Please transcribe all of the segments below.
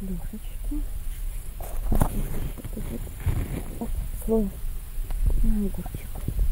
душечки. Вот слой на огурчик.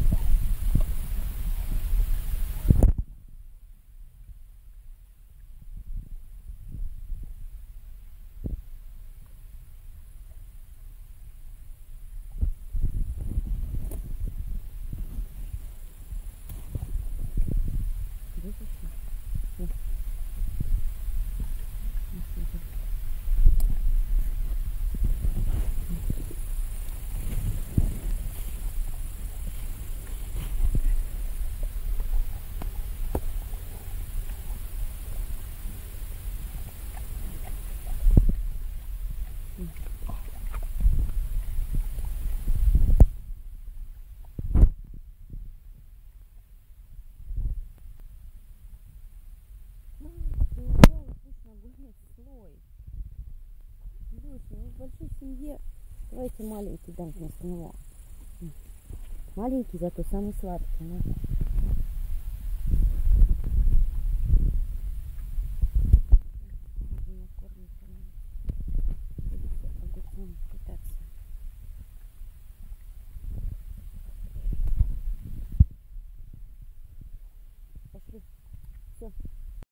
Слой. Слушай, ну в большой семье давайте маленький дам вместо него. Маленький, зато самый сладкий.